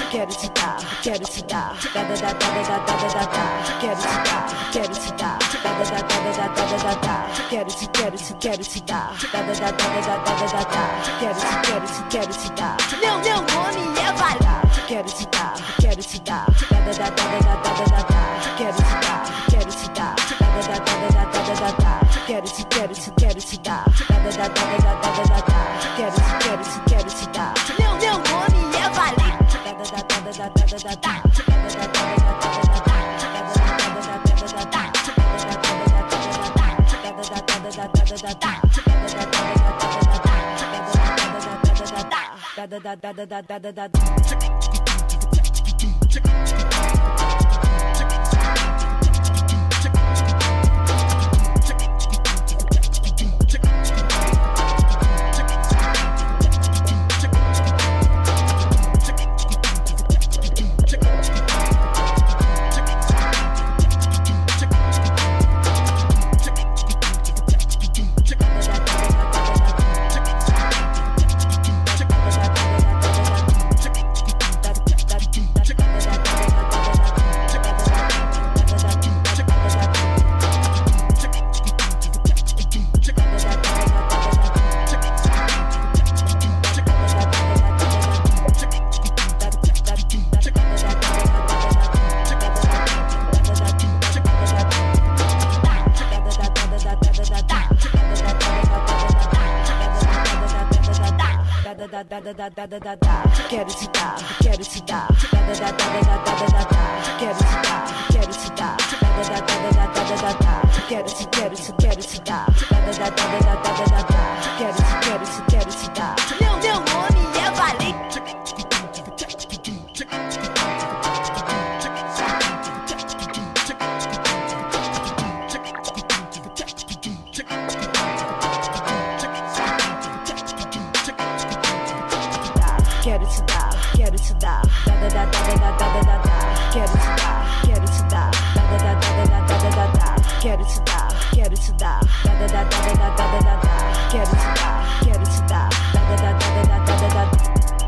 quero te dar, quero te dar, da da da da da da da da da, quero te dar, quero te dar, da da da da da da da da, quero te dar, da da da da da da da, quero te dar, meu nome é Valar, quero te dar, da da da da da da da da, quero te dar, da da da da da da da, quero te dar, da da da da da da da, quero te dar, meu nome é Valar, da da da da da da da da, quero te dar, quero te dar, da da da da da da da, quero te dar, da da da da da da da, quero te dar, da da da da da da da, quero te dar, meu nome é Valer. Quero te dar, da da da da da da da, quero te dar, da da da da da da da, quero te dar, da da da da da da da, quero te dar, da da da da da da da.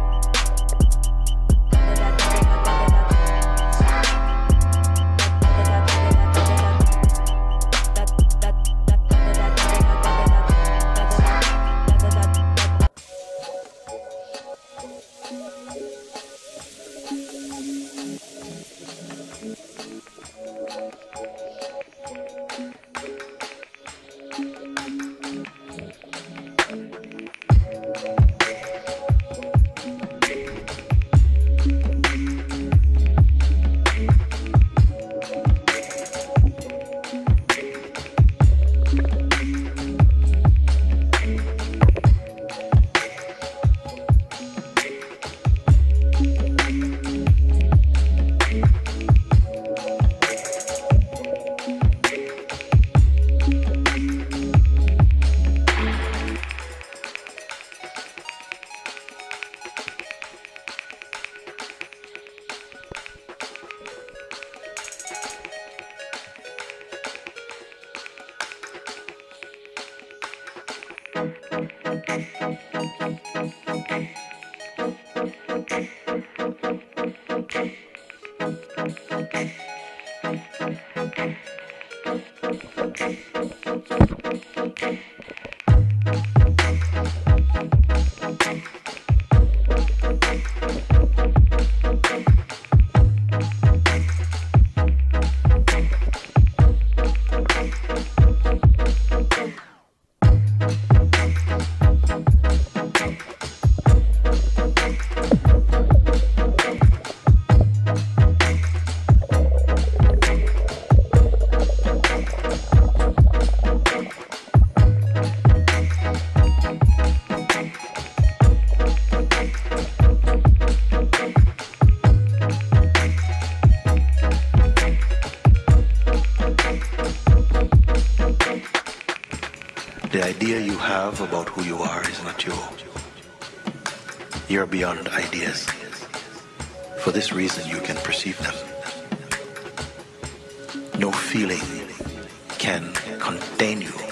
The idea you have about who you are is not you. You're beyond ideas. For this reason, you can perceive them. No feeling can contain you.